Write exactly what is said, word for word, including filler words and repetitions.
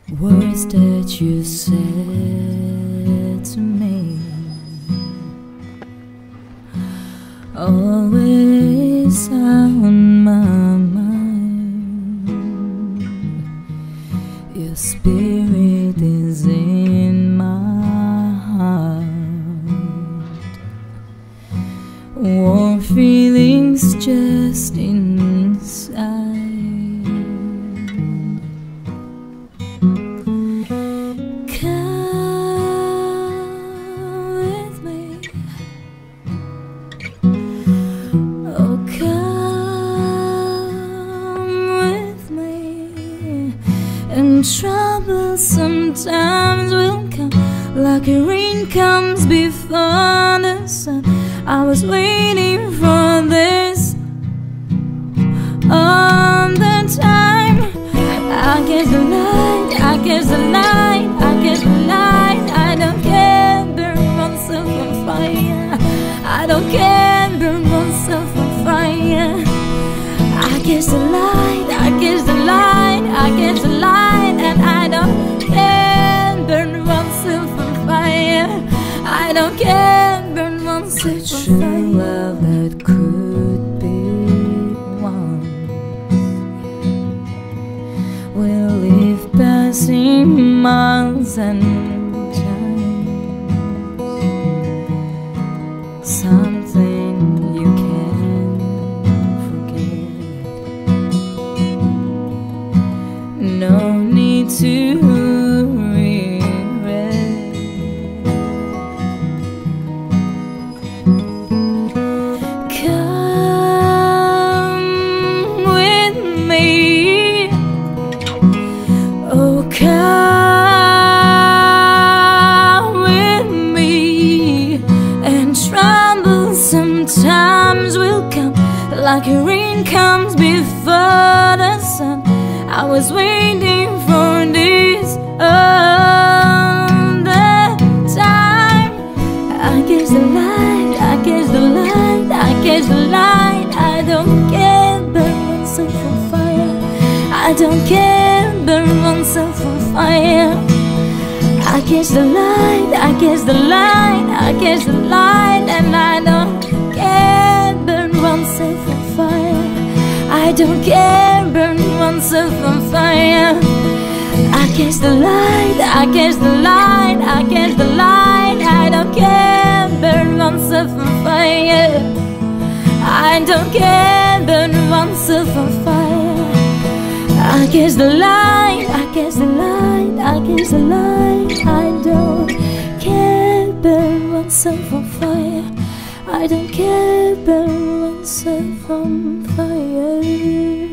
Words that you said to me always on my mind. Your spirit is in my heart. Warm feelings just inside. And trouble sometimes will come like a rain comes before the sun. I was waiting for this all the time. I guess the light, I guess the light, I guess the light. I don't care, burn myself on fire. I don't care, burn myself on fire. I guess the light, I guess the light, I guess the light. And I don't care, burn myself on fire. I don't care, burn myself on fire. Love that could be one will leave passing months and times. Something you can't forget. No need to regret. Come with me, oh come with me. And trouble sometimes will come like a rain comes before the sun. I was waiting for this all the time. I guess the light, I guess the light, I guess the light. I don't care, burn myself on fire. I don't care, burn myself on fire. I guess the light, I guess the light, I guess the light. And I don't care, burn myself on fire. I don't care, burn myself on fire. I guess the light, I guess the light, I guess the light. I don't care, burn myself on fire. I don't care, burn myself on fire. I guess the light, I guess the light, I guess the light. I don't care, burn myself on fire. I don't care, burn myself on fire.